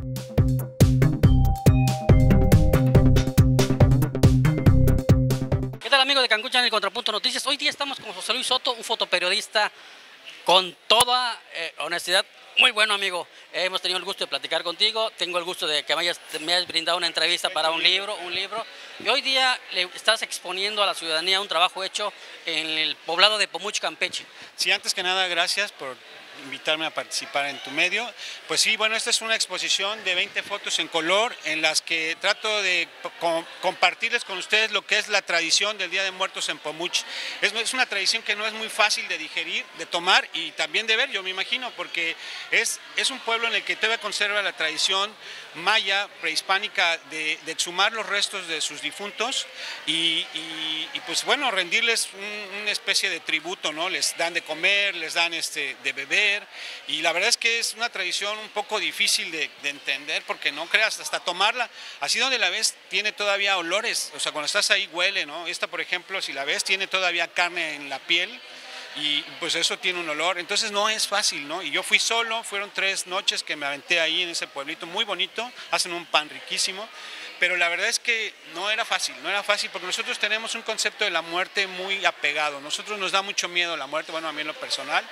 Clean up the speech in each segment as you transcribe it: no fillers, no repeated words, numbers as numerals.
¿Qué tal, amigos de Cancún Channel y Contrapunto Noticias? Hoy día estamos con José Luis Soto, un fotoperiodista con toda honestidad. Muy bueno, amigo. Hemos tenido el gusto de platicar contigo. Tengo el gusto de que me hayas brindado una entrevista para un libro. Y hoy día le estás exponiendo a la ciudadanía un trabajo hecho en el poblado de Pomuch, Campeche. Sí, antes que nada, gracias por invitarme a participar en tu medio. Pues sí, bueno, esta es una exposición de 20 fotos en color en las que trato de compartirles con ustedes lo que es la tradición del Día de Muertos en Pomuch. Es una tradición que no es muy fácil de digerir, de tomar y también de ver, yo me imagino, porque es un pueblo en el que todavía conserva la tradición maya, prehispánica, de exhumar los restos de sus difuntos y pues bueno, rendirles una especie de tributo, ¿no? Les dan de comer, les dan de beber, y la verdad es que es una tradición un poco difícil de entender, porque no creas, hasta tomarla, así donde la ves tiene todavía olores, o sea, cuando estás ahí huele, ¿no? Esta, por ejemplo, si la ves, tiene todavía carne en la piel, y pues eso tiene un olor, entonces no es fácil, ¿no? Y yo fui solo, fueron 3 noches que me aventé ahí en ese pueblito, muy bonito, hacen un pan riquísimo, pero la verdad es que no era fácil porque nosotros tenemos un concepto de la muerte muy apegado, nosotros nos da mucho miedo la muerte, bueno, a mí en lo personal,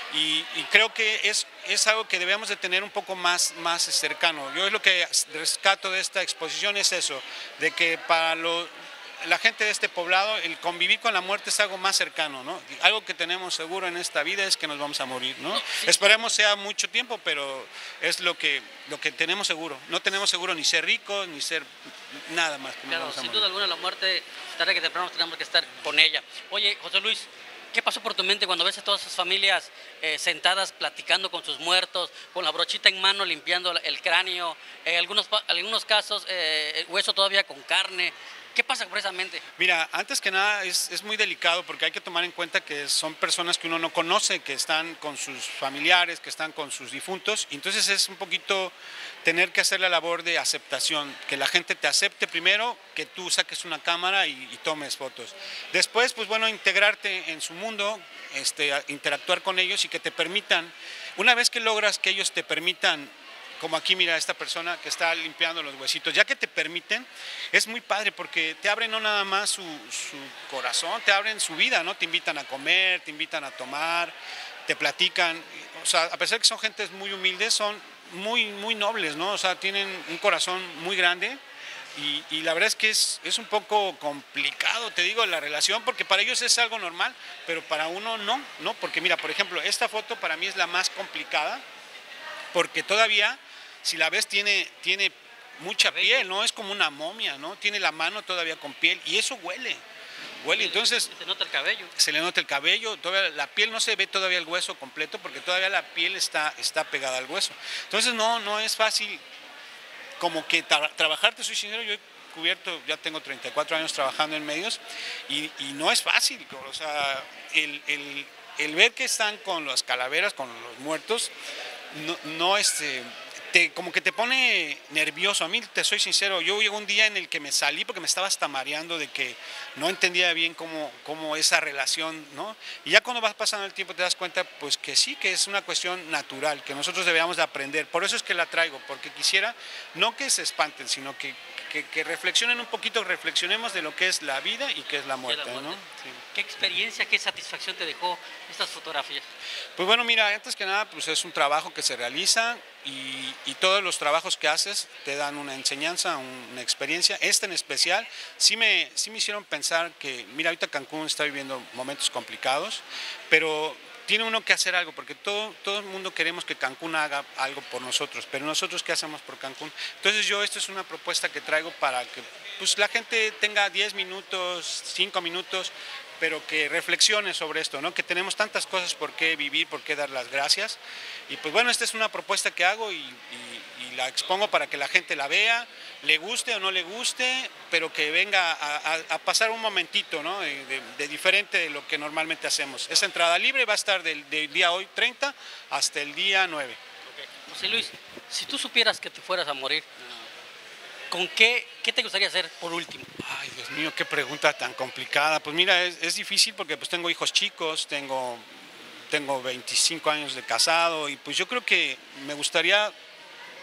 y creo que es algo que debemos de tener un poco más cercano. Yo es lo que rescato de esta exposición, es eso, de que para la gente de este poblado, el convivir con la muerte es algo más cercano, ¿no? Algo que tenemos seguro en esta vida es que nos vamos a morir, ¿no? Sí. Esperemos sea mucho tiempo, pero es lo que tenemos seguro. No tenemos seguro ni ser ricos, ni ser nada más. Claro, sin duda alguna la muerte, tarde que temprano tenemos que estar con ella. Oye, José Luis, ¿qué pasó por tu mente cuando ves a todas esas familias sentadas platicando con sus muertos, con la brochita en mano limpiando el cráneo, algunos casos hueso todavía con carne? ¿Qué pasa precisamente? Mira, antes que nada es muy delicado porque hay que tomar en cuenta que son personas que uno no conoce, que están con sus familiares, que están con sus difuntos, y entonces es un poquito tener que hacer la labor de aceptación, que la gente te acepte primero, que tú saques una cámara y tomes fotos. Después, pues bueno, integrarte en su mundo, interactuar con ellos y que te permitan, una vez que logras que ellos te permitan, como aquí mira esta persona que está limpiando los huesitos, ya que te permiten, es muy padre porque te abren no nada más su corazón, te abren su vida, ¿no? Te invitan a comer, te invitan a tomar, te platican, o sea, a pesar de que son gentes muy humildes, son muy nobles, ¿no? O sea, tienen un corazón muy grande y la verdad es que es un poco complicado, te digo, la relación, porque para ellos es algo normal, pero para uno no, porque mira, por ejemplo, esta foto para mí es la más complicada, porque todavía, si la ves, tiene mucha piel, ¿no? Es como una momia, ¿no? Tiene la mano todavía con piel y eso huele, entonces... Se nota el cabello. Se le nota el cabello, todavía la piel no se ve todavía el hueso completo porque todavía la piel está pegada al hueso. Entonces no es fácil como que trabajar, te soy sincero, yo he cubierto, ya tengo 34 años trabajando en medios y no es fácil, o sea, el ver que están con las calaveras, con los muertos, como que te pone nervioso. A mí, te soy sincero, yo llegó un día en el que me salí porque me estaba hasta mareando de que no entendía bien cómo esa relación, ¿no? Y ya cuando vas pasando el tiempo te das cuenta, pues que sí, que es una cuestión natural, que nosotros debemos de aprender. Por eso es que la traigo, porque quisiera, no que se espanten, sino que reflexionen un poquito, reflexionemos de lo que es la vida y qué es la muerte, ¿no? Sí. ¿Qué experiencia, qué satisfacción te dejó estas fotografías? Pues bueno, mira, antes que nada, pues es un trabajo que se realiza y todos los trabajos que haces te dan una enseñanza, una experiencia. Esta en especial sí me hicieron pensar que, mira, ahorita Cancún está viviendo momentos complicados, pero tiene uno que hacer algo, porque todo el mundo queremos que Cancún haga algo por nosotros, pero nosotros, ¿qué hacemos por Cancún? Entonces esta es una propuesta que traigo para que pues, la gente tenga 10 minutos, 5 minutos, pero que reflexione sobre esto, ¿no? Que tenemos tantas cosas por qué vivir, por qué dar las gracias. Y pues bueno, esta es una propuesta que hago y la expongo para que la gente la vea, le guste o no le guste, pero que venga a pasar un momentito, ¿no? de diferente de lo que normalmente hacemos. Esa entrada libre va a estar del día hoy 30 hasta el día 9. Okay. José Luis, si tú supieras que te fueras a morir, ¿con qué te gustaría hacer por último? Ay, Dios mío, qué pregunta tan complicada. Pues mira, es difícil porque pues tengo hijos chicos, tengo 25 años de casado y pues yo creo que me gustaría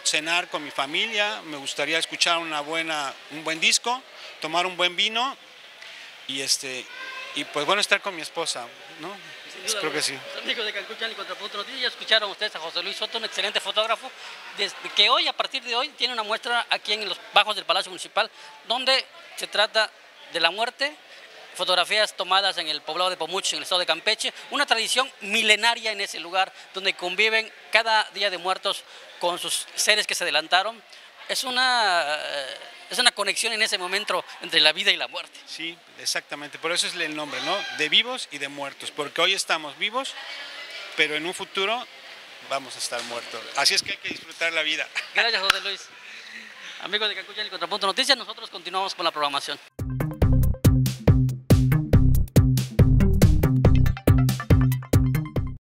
cenar con mi familia, me gustaría escuchar un buen disco, tomar un buen vino y pues bueno, estar con mi esposa, ¿no? Creo que sí. Amigos de Cancún Channel y Contrapunto Noticias, ya escucharon ustedes a José Luis Soto, un excelente fotógrafo, desde que hoy, a partir de hoy, tiene una muestra aquí en los bajos del Palacio Municipal, donde se trata de la muerte, fotografías tomadas en el poblado de Pomuch, en el estado de Campeche, una tradición milenaria en ese lugar, donde conviven cada día de muertos con sus seres que se adelantaron. Es una conexión en ese momento entre la vida y la muerte. Sí, exactamente, por eso es el nombre, ¿no? De vivos y de muertos, porque hoy estamos vivos, pero en un futuro vamos a estar muertos. Así es que hay que disfrutar la vida. Gracias, José Luis. Amigos de Cancún Channel y Contrapunto Noticias, nosotros continuamos con la programación.